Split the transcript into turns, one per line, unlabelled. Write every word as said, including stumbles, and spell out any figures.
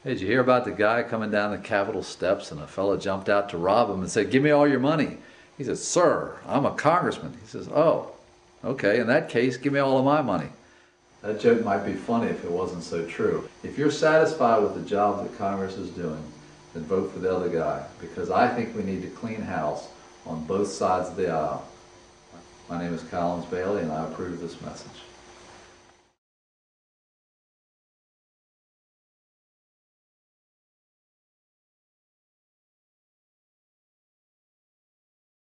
Hey, did you hear about the guy coming down the Capitol steps and a fellow jumped out to rob him and said, "Give me all your money"? He says, "Sir, I'm a congressman." He says, "Oh, okay, in that case, give me all of my money." That joke might be funny if it wasn't so true. If you're satisfied with the job that Congress is doing, then vote for the other guy, because I think we need to clean house on both sides of the aisle. My name is Collins Bailey, and I approve this message.